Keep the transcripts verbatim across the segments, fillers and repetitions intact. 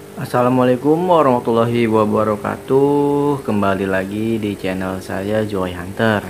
Assalamualaikum warahmatullahi wabarakatuh. Kembali lagi di channel saya Joy Hunter.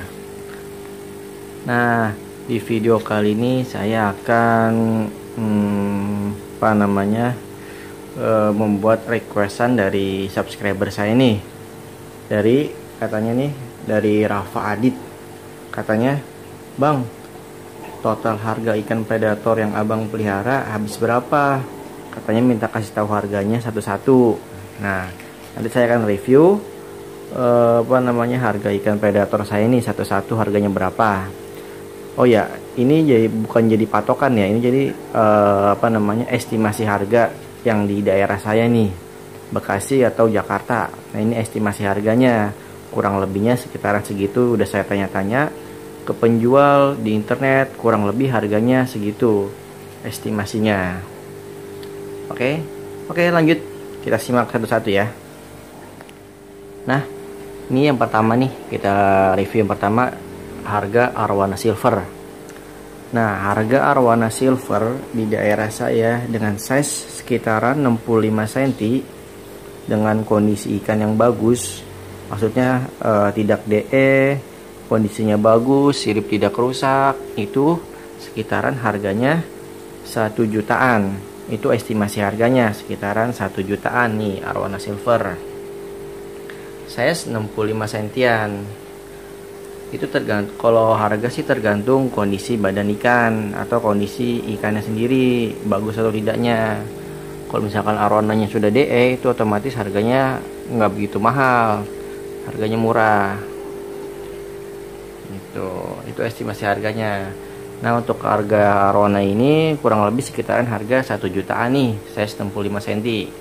Nah, di video kali ini saya akan hmm, apa namanya e, membuat requestan dari subscriber saya nih. Dari katanya nih dari Rafa Adit. Katanya, "Bang, total harga ikan predator yang abang pelihara habis berapa?" Katanya minta kasih tahu harganya satu-satu. Nah, nanti saya akan review eh, apa namanya harga ikan predator saya ini satu-satu harganya berapa. Oh ya, ini jadi bukan jadi patokan ya, ini jadi eh, apa namanya estimasi harga yang di daerah saya nih, Bekasi atau Jakarta. Nah, ini estimasi harganya, kurang lebihnya sekitaran segitu. Udah saya tanya-tanya ke penjual di internet, kurang lebih harganya segitu estimasinya. Oke, oke lanjut, kita simak satu-satu ya. Nah, ini yang pertama nih, kita review yang pertama, harga arwana silver. Nah, harga arwana silver di daerah saya dengan size sekitaran enam puluh lima sentimeter dengan kondisi ikan yang bagus, maksudnya eh, tidak D E, kondisinya bagus, sirip tidak rusak, itu sekitaran harganya satu jutaan. Itu estimasi harganya sekitaran satu jutaan nih arwana silver. Size enam puluh lima sentian. Itu tergantung, kalau harga sih tergantung kondisi badan ikan atau kondisi ikannya sendiri bagus atau tidaknya. Kalau misalkan arwananya sudah D E, itu otomatis harganya nggak begitu mahal, harganya murah. Itu itu estimasi harganya. Nah, untuk harga arwana ini kurang lebih sekitaran harga satu jutaan nih, size enam puluh lima sentimeter.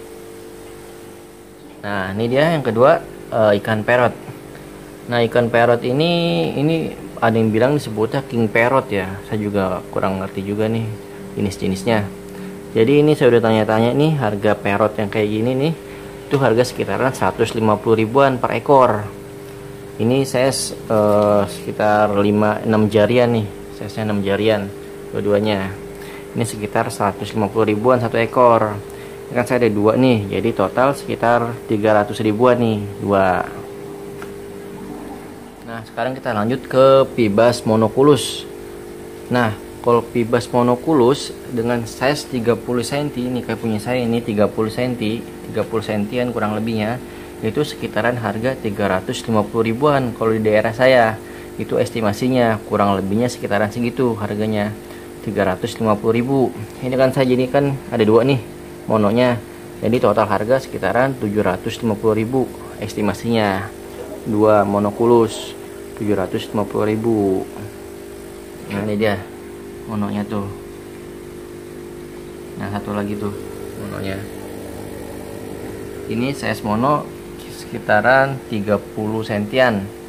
Nah, ini dia yang kedua, e, ikan parrot. Nah, ikan parrot ini ini ada yang bilang disebutnya king parrot ya. Saya juga kurang ngerti juga nih jenis-jenisnya. Jadi ini saya udah tanya-tanya nih, harga parrot yang kayak gini nih itu harga sekitaran seratus lima puluh ribuan per ekor. Ini size e, sekitar lima enam jarian nih. Size-nya enam jarian dua-duanya. Ini sekitar seratus lima puluh ribuan satu ekor. Ini kan saya ada dua nih, jadi total sekitar tiga ratus ribuan nih dua. Nah, sekarang kita lanjut ke Pibas monoculus. Nah, kalau Pibas monoculus dengan size tiga puluh sentimeter, ini kayak punya saya ini tiga puluh sentimeter, tiga puluh sentian kurang lebihnya, itu sekitaran harga tiga ratus lima puluh ribuan kalau di daerah saya. Itu estimasinya, kurang lebihnya sekitaran segitu harganya, tiga ratus lima puluh ribu. Ini kan saya jadi kan ada dua nih mononya, jadi total harga sekitaran tujuh ratus lima puluh ribu estimasinya, dua monoculus tujuh ratus lima puluh ribu. Nah, ini dia mononya tuh. Nah, satu lagi tuh mononya, ini size mono sekitaran tiga puluh sentian.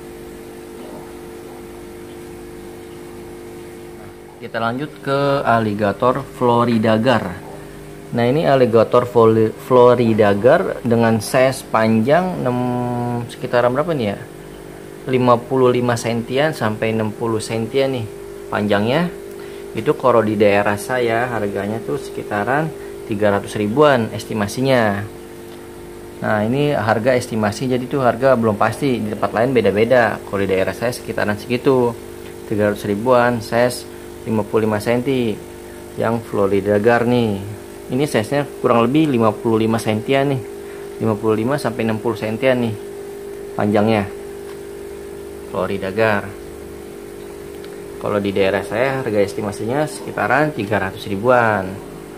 Kita lanjut ke alligator floridagar. Nah, ini alligator floridagar dengan size panjang enam, sekitaran berapa nih ya, lima puluh lima sentian sampai enam puluh sentian nih panjangnya. Itu kalau di daerah saya harganya tuh sekitaran tiga ratus ribuan estimasinya. Nah, ini harga estimasi, jadi tuh harga belum pasti, di tempat lain beda-beda. Kalau di daerah saya sekitaran segitu, tiga ratus ribuan size lima puluh lima sentimeter yang floridagar nih. Ini size-nya kurang lebih lima puluh lima sentian nih, lima puluh lima sampai enam puluh sentian nih panjangnya floridagar. Kalau di daerah saya harga estimasinya sekitaran tiga ratus ribuan.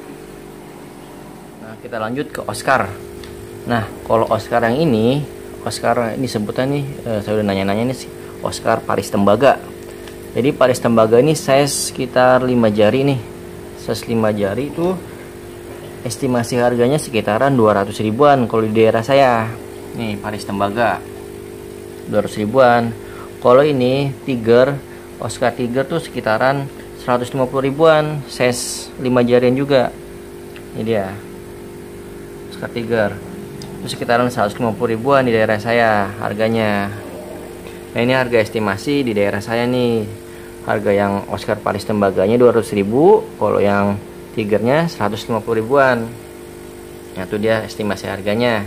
Nah, kita lanjut ke Oscar. Nah, kalau Oscar yang ini, Oscar ini sebutan nih, eh, saya udah nanya-nanya nih sih, Oscar Paris Tembaga. Jadi Paris Tembaga ini size sekitar lima jari nih. Size lima jari itu estimasi harganya sekitaran dua ratus ribuan kalau di daerah saya. Nih Paris Tembaga dua ratus ribuan. Kalau ini Tiger, Oscar Tiger tuh sekitaran seratus lima puluh ribuan, size lima jarian juga. Ini dia Oscar Tiger. Itu sekitaran seratus lima puluh ribuan di daerah saya harganya. Nah, ini harga estimasi di daerah saya nih. Harga yang Oscar Paris Tembaganya dua ratus ribu, kalau yang Tigernya seratus lima puluh ribuan. Nah, itu dia estimasi harganya.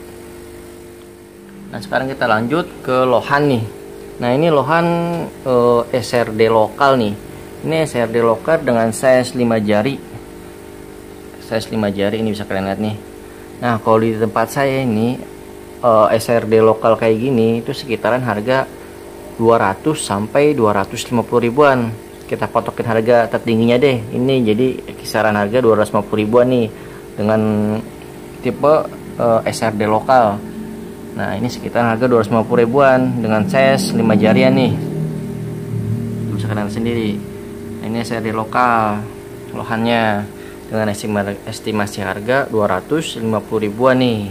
Nah, sekarang kita lanjut ke lohan nih. Nah, ini lohan eh, S R D lokal nih. Ini S R D lokal dengan size lima jari. Size lima jari ini bisa kalian lihat nih. Nah, kalau di tempat saya ini eh, S R D lokal kayak gini itu sekitaran harga dua ratus sampai dua ratus lima puluh ribuan. Kita patokin harga tertingginya deh. Ini jadi kisaran harga dua ratus lima puluh ribuan nih dengan tipe eh, S R D lokal. Nah, ini sekitar harga dua ratus lima puluh ribuan dengan size lima jarian nih. Bisa kalian sendiri. Nah, ini S R D lokal lohannya dengan estimasi harga dua ratus lima puluh ribuan nih.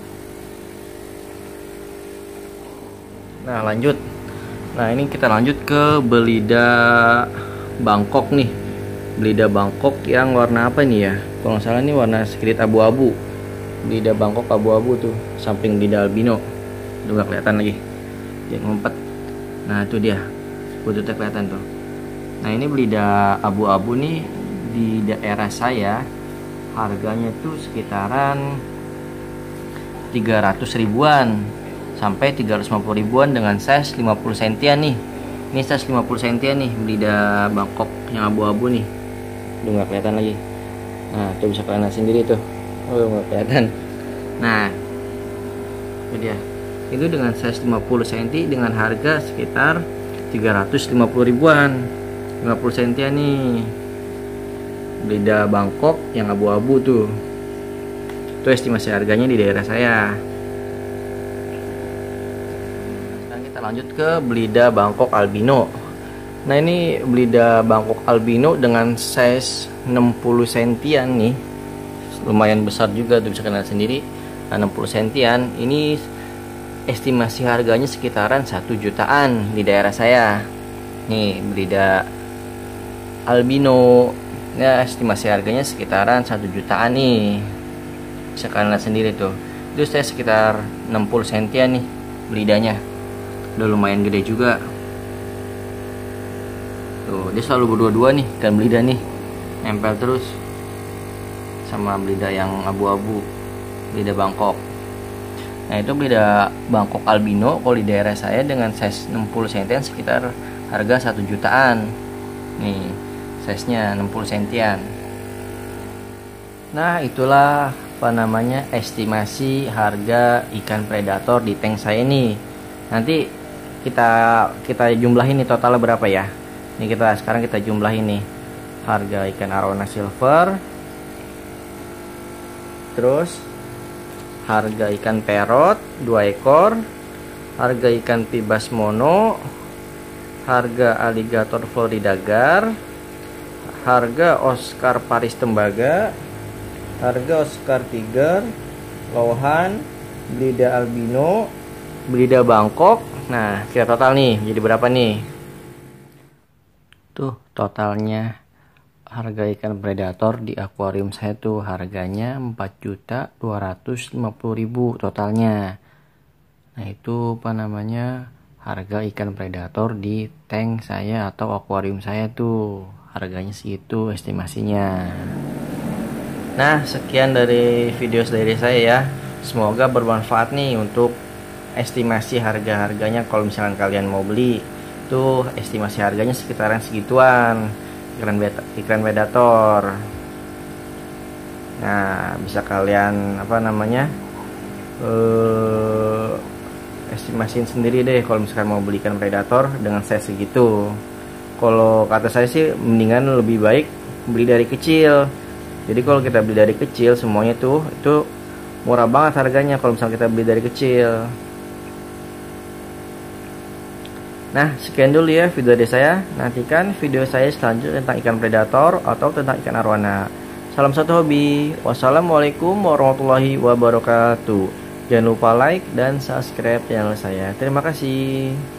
Nah, lanjut. Nah, ini kita lanjut ke belida Bangkok nih. Belida Bangkok yang warna apa nih ya? Kalau nggak salah ini warna sedikit abu-abu. Belida Bangkok abu-abu tuh, samping belida albino. Udah gak kelihatan lagi. Dia ngumpet. Nah, itu dia. Bututnya kelihatan tuh. Nah, ini belida abu-abu nih di daerah saya harganya tuh sekitaran tiga ratus ribuan sampai tiga ratus lima puluh ribuan dengan size lima puluh sentian nih. Ini size lima puluh sentian nih belida Bangkok yang abu-abu nih. Udah gak kelihatan lagi. Nah, tuh bisa kalian lihat sendiri tuh. Oh, nggak kelihatan. Nah, itu dia. Itu dengan size lima puluh sentimeter dengan harga sekitar tiga ratus lima puluh ribuan. lima puluh sentimeter nih. Belida Bangkok yang abu-abu tuh. Itu estimasi harganya di daerah saya. Sekarang kita lanjut ke belida Bangkok albino. Nah, ini belida Bangkok albino dengan size enam puluh sentimeter nih. Lumayan besar juga tuh, bisa kalian lihat sendiri. Nah, enam puluh sentian ini estimasi harganya sekitaran satu jutaan di daerah saya nih. Belida albino ya estimasi harganya sekitaran satu jutaan nih, bisa kalian lihat sendiri tuh. Itu saya sekitar enam puluh sentian nih belidanya. Udah lumayan gede juga tuh. Dia selalu berdua-dua nih kan belida nih, nempel terus sama belida yang abu-abu, belida Bangkok. Nah, itu belida Bangkok albino kalau di daerah saya dengan size enam puluh sentian sekitar harga satu jutaan nih, size nya enam puluh sentian. Nah, itulah apa namanya estimasi harga ikan predator di tank saya nih. Nanti kita kita jumlahin nih totalnya berapa ya. Ini kita sekarang kita jumlahin nih harga ikan arowana silver, terus harga ikan perot dua ekor, harga ikan pibas mono, harga aligator Florida gar, harga Oscar Paris tembaga, harga Oscar tiger, lohan, belida albino, belida Bangkok. Nah, kita total nih jadi berapa nih? Tuh totalnya harga ikan predator di akuarium saya tuh harganya empat juta dua ratus lima puluh ribu totalnya. Nah, itu apa namanya harga ikan predator di tank saya atau akuarium saya tuh harganya segitu estimasinya. Nah, sekian dari video dari saya ya. Semoga bermanfaat nih untuk estimasi harga-harganya. Kalau misalkan kalian mau beli tuh estimasi harganya sekitaran segituan ikan beta, ikan predator. Nah, bisa kalian apa namanya eh, estimasiin sendiri deh kalau misalkan mau beli ikan predator dengan size segitu. Kalau kata saya sih mendingan lebih baik beli dari kecil. Jadi kalau kita beli dari kecil semuanya tuh itu murah banget harganya kalau misalnya kita beli dari kecil. Nah, sekian dulu ya video dari saya. Nantikan video saya selanjutnya tentang ikan predator atau tentang ikan arowana. Salam satu hobi. Wassalamualaikum warahmatullahi wabarakatuh. Jangan lupa like dan subscribe channel saya. Terima kasih.